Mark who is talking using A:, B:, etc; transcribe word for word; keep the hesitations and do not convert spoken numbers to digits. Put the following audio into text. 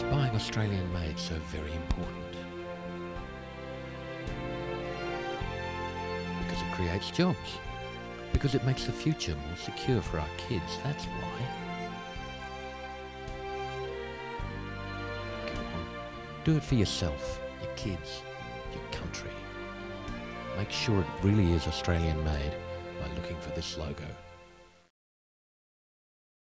A: buying Australian made so very important? Because it creates jobs. Because it makes the future more secure for our kids, that's why. Come on, do it for yourself, your kids, your country. Make sure it really is Australian made by looking for this logo.